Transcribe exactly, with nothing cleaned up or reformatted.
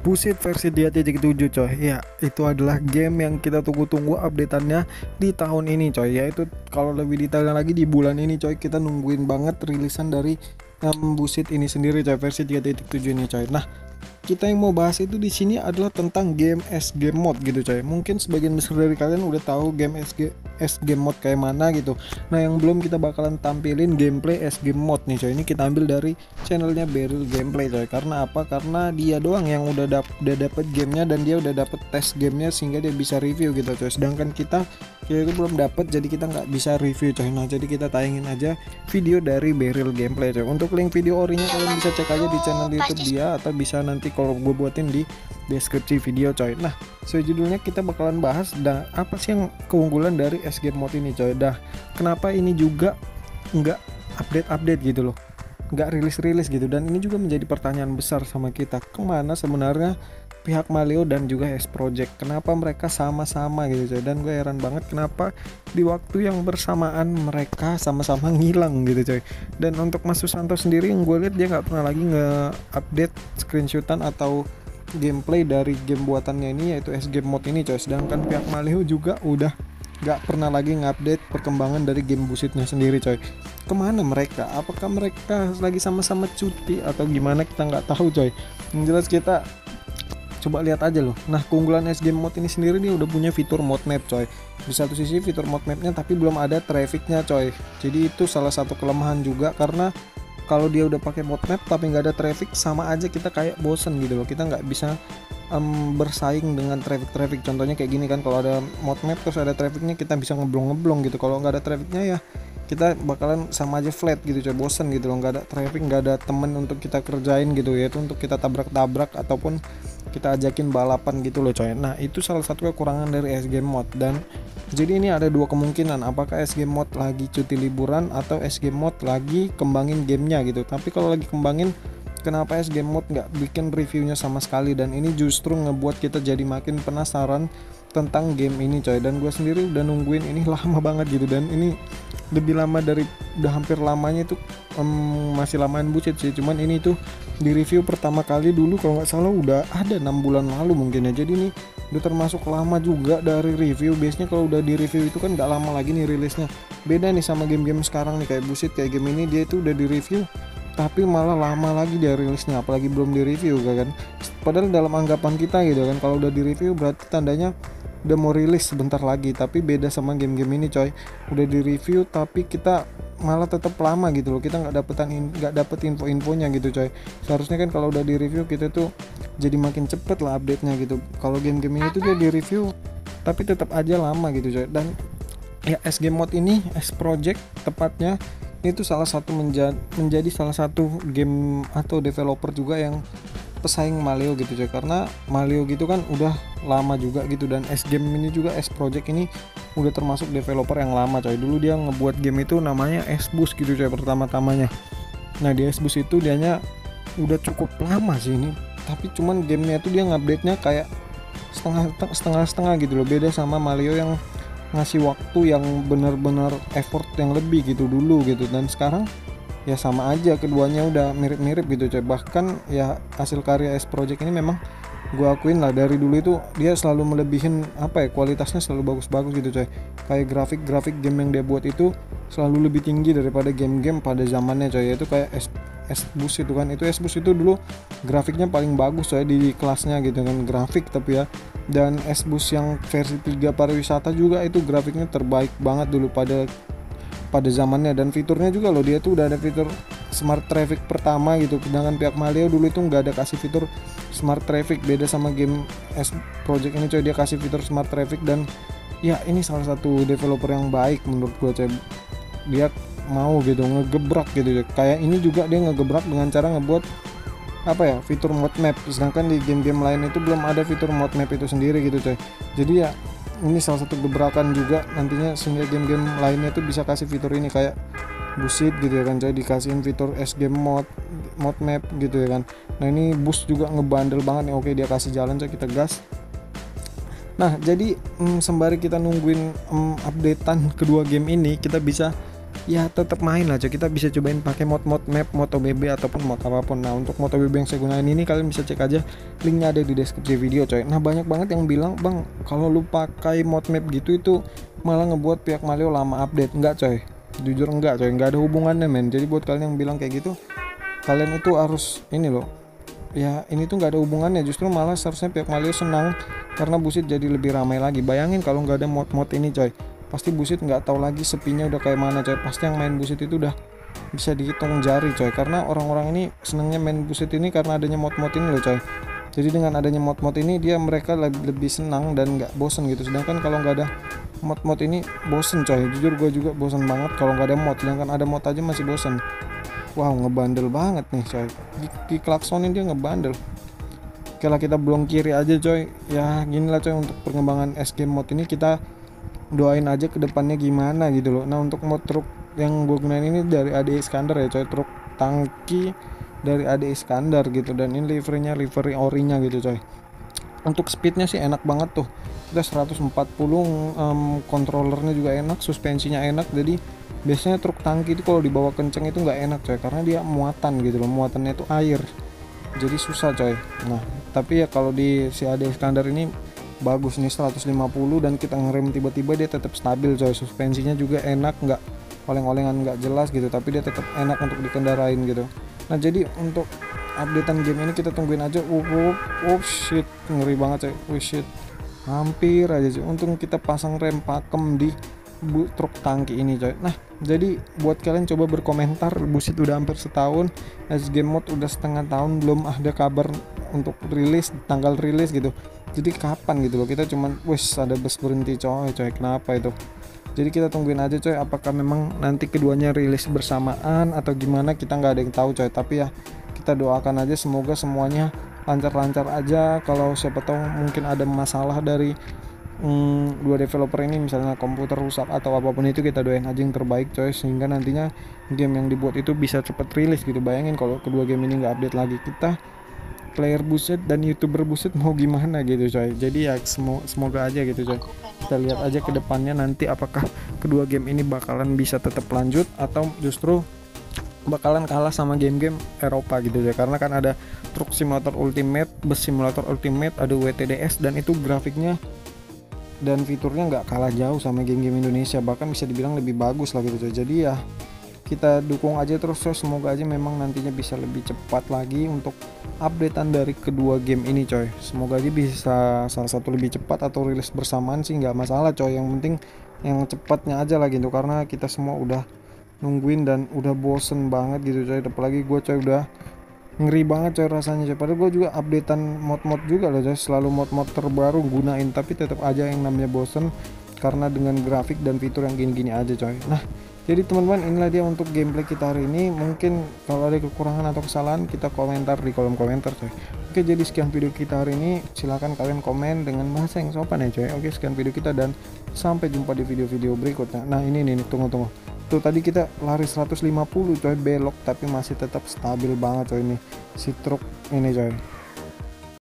Busit versi tiga titik tujuh coy. Ya, itu adalah game yang kita tunggu-tunggu updateannya di tahun ini coy. Yaitu kalau lebih detailnya lagi di bulan ini coy, kita nungguin banget rilisan dari um, Busit ini sendiri coy, versi tiga titik tujuh ini coy. Nah, kita yang mau bahas itu di sini adalah tentang game S G Mode gitu coy. Mungkin sebagian besar dari kalian udah tahu game S G S G Mode kayak mana gitu. Nah, yang belum kita bakalan tampilin gameplay S G Mode nih coy. Ini kita ambil dari channelnya Beryl Gameplay coy. Karena apa? Karena dia doang yang udah dap udah dapet gamenya dan dia udah dapet tes gamenya sehingga dia bisa review gitu coy. Sedangkan kita kita itu belum dapet, jadi kita nggak bisa review coy. Nah, jadi kita tayangin aja video dari Beryl Gameplay coy. Untuk link video orinya kalian bisa cek aja di channel YouTube dia, atau bisa nanti kalau gue buatin di deskripsi video coy. Nah, sejujurnya kita bakalan bahas dah apa sih yang keunggulan dari S G Mode ini coy. Dah kenapa ini juga nggak update-update gitu loh, nggak rilis-rilis gitu. Dan ini juga menjadi pertanyaan besar sama kita, kemana sebenarnya pihak Maleo dan juga S Project, kenapa mereka sama-sama gitu coy. Dan gue heran banget kenapa di waktu yang bersamaan mereka sama-sama ngilang gitu coy. Dan untuk Mas Susanto sendiri, yang gue lihat dia nggak pernah lagi nge-update screenshotan atau gameplay dari game buatannya ini, yaitu S G Mode ini coy. Sedangkan pihak Maleo juga udah gak pernah lagi ngupdate perkembangan dari game Busitnya sendiri coy. Kemana mereka? Apakah mereka lagi sama-sama cuti atau gimana, kita nggak tahu coy. Yang jelas kita coba lihat aja loh. Nah, keunggulan S G Mode ini sendiri, dia udah punya fitur mode map coy. Di satu sisi fitur mode mapnya, tapi belum ada trafficnya coy. Jadi itu salah satu kelemahan juga, karena kalau dia udah pakai mode map tapi nggak ada traffic, sama aja kita kayak bosen gitu loh. Kita nggak bisa um, bersaing dengan traffic-traffic. Contohnya kayak gini kan, kalau ada mode map terus ada trafficnya, kita bisa ngeblong-ngeblong gitu. Kalau nggak ada trafficnya ya kita bakalan sama aja flat gitu coy, bosen gitu loh. Nggak ada traffic, nggak ada temen untuk kita kerjain gitu, yaitu untuk kita tabrak-tabrak ataupun kita ajakin balapan gitu loh coy. Nah, itu salah satu kekurangan dari S G Mode. Dan jadi ini ada dua kemungkinan, apakah S G Mode lagi cuti liburan atau S G Mode lagi kembangin gamenya gitu. Tapi kalau lagi kembangin, kenapa S G Mode nggak bikin reviewnya sama sekali? Dan ini justru ngebuat kita jadi makin penasaran tentang game ini coy. Dan gue sendiri udah nungguin ini lama banget gitu, dan ini lebih lama dari, udah hampir lamanya itu um, masih lamaan Busit sih. Cuman ini tuh di review pertama kali dulu kalau nggak salah udah ada enam bulan lalu mungkin ya. Jadi ini udah termasuk lama juga dari review. Biasanya kalau udah di review itu kan nggak lama lagi nih rilisnya. Beda nih sama game-game sekarang nih, kayak Busit, kayak game ini dia itu udah di review tapi malah lama lagi dia rilisnya, apalagi belum di review kan. Padahal dalam anggapan kita gitu kan, kalau udah di review berarti tandanya udah mau rilis sebentar lagi. Tapi beda sama game-game ini coy, udah di review tapi kita malah tetap lama gitu loh. Kita nggak dapetan nggak dapet info-infonya gitu coy. Seharusnya kan kalau udah di review kita tuh jadi makin cepet lah update nya gitu. Kalau game-game ini tuh dia di review tapi tetap aja lama gitu coy. Dan ya, S G Mode ini, S Project tepatnya, itu salah satu menjadi menjadi salah satu game atau developer juga yang pesaing Maleo gitu coy. Karena Maleo gitu kan udah lama juga gitu, dan S Game ini juga, S Project ini udah termasuk developer yang lama coy. Dulu dia ngebuat game itu namanya S-Bus gitu coy pertama-tamanya. Nah, di S-Bus itu dianya udah cukup lama sih ini, tapi cuman gamenya itu dia ngupdate-nya kayak setengah setengah setengah gitu loh. Beda sama Maleo yang ngasih waktu yang benar-benar effort yang lebih gitu dulu gitu. Dan sekarang ya sama aja, keduanya udah mirip-mirip gitu coy. Bahkan ya hasil karya S Project ini memang gue akuin lah, dari dulu itu dia selalu melebihin apa ya, kualitasnya selalu bagus-bagus gitu coy. Kayak grafik-grafik game yang dia buat itu selalu lebih tinggi daripada game-game pada zamannya coy. Yaitu kayak S S-Bus itu kan, itu S-Bus itu dulu grafiknya paling bagus coy di kelasnya gitu kan, grafik tapi ya. Dan S-Bus yang versi tiga pariwisata juga itu grafiknya terbaik banget dulu pada pada zamannya. Dan fiturnya juga loh, dia tuh udah ada fitur smart traffic pertama gitu. Sedangkan pihak Maleo dulu itu nggak ada kasih fitur smart traffic. Beda sama game S Project ini coy, dia kasih fitur smart traffic. Dan ya, ini salah satu developer yang baik menurut gue coy. Dia mau gitu ngegebrak gitu coy. Kayak ini juga dia ngegebrak dengan cara ngebuat apa ya, fitur mode map. Sedangkan di game-game lain itu belum ada fitur mode map itu sendiri gitu coy. Jadi ya, ini salah satu gebrakan juga nantinya, sehingga game-game lainnya tuh bisa kasih fitur ini kayak Busit gitu ya kan coy, dikasihin fitur S Game Mode, mode map gitu ya kan. Nah, ini Bus juga ngebandel banget nih. Oke, dia kasih jalan coy, kita gas. Nah, jadi mm, sembari kita nungguin mm, updatean kedua game ini, kita bisa ya tetap main lah coy. Kita bisa cobain pakai mod-mod map MotoBB ataupun mod apapun. Nah untuk MotoBB yang saya gunain ini kalian bisa cek aja, linknya ada di deskripsi video coy. Nah banyak banget yang bilang, bang kalau lu pakai mod map gitu itu malah ngebuat pihak Malio lama update. Enggak coy, jujur enggak coy, enggak ada hubungannya men. Jadi buat kalian yang bilang kayak gitu, kalian itu harus ini loh, ya ini tuh nggak ada hubungannya, justru malah seharusnya pihak Malio senang karena Busit jadi lebih ramai lagi. Bayangin kalau nggak ada mod-mod ini coy, pasti Busit nggak tahu lagi sepinya udah kayak mana coy. Pasti yang main Busit itu udah bisa dihitung jari coy, karena orang-orang ini senangnya main Busit ini karena adanya mod-mod ini loh coy. Jadi dengan adanya mod-mod ini dia mereka lebih, lebih senang dan nggak bosen gitu. Sedangkan kalau nggak ada mod-mod ini bosen coy, jujur gue juga bosen banget kalau nggak ada mod. Sedangkan ada mod aja masih bosen. Wow, ngebandel banget nih coy, di, di klaksonin dia ngebandel. Oke lah, kita belum kiri aja coy. Ya gini lah coy, untuk perkembangan S Game Mode ini kita doain aja ke depannya gimana gitu loh. Nah untuk mod truk yang gue gunain ini dari A D Iskandar ya coy, truk tangki dari A D Iskandar gitu, dan ini liverynya livery orinya gitu coy. Untuk speednya sih enak banget tuh, kita seratus empat puluh, um, controllernya juga enak, suspensinya enak. Jadi biasanya truk tangki itu kalau dibawa kenceng itu nggak enak coy, karena dia muatan gitu loh, muatannya itu air, jadi susah coy. Nah tapi ya kalau di si A D Iskandar ini bagus nih seratus lima puluh, dan kita ngerem tiba-tiba dia tetap stabil coy. Suspensinya juga enak, nggak oleng-olengan nggak jelas gitu, tapi dia tetap enak untuk dikendarain gitu. Nah jadi untuk updatean game ini kita tungguin aja. Up, up, up, shit, ngeri banget coy. Oh shit, hampir aja coy. Untung kita pasang rem pakem di bu, truk tangki ini coy. Nah jadi buat kalian coba berkomentar, Busit udah hampir setahun, S Game Mode udah setengah tahun, belum ada kabar untuk rilis, tanggal rilis gitu. Jadi kapan gitu loh, kita cuman wes ada bus berhenti coy coy, kenapa itu. Jadi kita tungguin aja coy, apakah memang nanti keduanya rilis bersamaan atau gimana, kita nggak ada yang tahu coy. Tapi ya kita doakan aja semoga semuanya lancar-lancar aja. Kalau siapa tahu mungkin ada masalah dari hmm, dua developer ini, misalnya komputer rusak atau apapun itu, kita doain aja yang terbaik coy, sehingga nantinya game yang dibuat itu bisa cepet rilis gitu. Bayangin kalau kedua game ini nggak update lagi, kita player Busit dan youtuber Busit mau gimana gitu coy. Jadi ya semo semoga aja gitu coy, kita lihat aja ke depannya nanti apakah kedua game ini bakalan bisa tetap lanjut atau justru bakalan kalah sama game-game Eropa gitu ya. Karena kan ada Truck Simulator Ultimate, Bus Simulator Ultimate, ada W T D S, dan itu grafiknya dan fiturnya nggak kalah jauh sama game-game Indonesia, bahkan bisa dibilang lebih bagus lah gitu coy. Jadi ya kita dukung aja terus coy, semoga aja memang nantinya bisa lebih cepat lagi untuk updatean dari kedua game ini coy. Semoga aja bisa salah satu lebih cepat atau rilis bersamaan sih nggak masalah coy, yang penting yang cepatnya aja lah gitu, karena kita semua udah nungguin dan udah bosen banget gitu coy. Apalagi gue coy udah ngeri banget coy rasanya coy, padahal gue juga updatean mod-mod juga loh coy, selalu mod-mod terbaru gunain, tapi tetap aja yang namanya bosen karena dengan grafik dan fitur yang gini-gini aja coy. Nah jadi teman-teman, inilah dia untuk gameplay kita hari ini. Mungkin kalau ada kekurangan atau kesalahan kita komentar di kolom komentar coy. Oke, jadi sekian video kita hari ini, silahkan kalian komen dengan bahasa yang sopan ya coy. Oke, sekian video kita dan sampai jumpa di video-video berikutnya. Nah ini nih, tunggu-tunggu tuh, tadi kita lari seratus lima puluh coy, belok tapi masih tetap stabil banget coy ini si truk ini coy.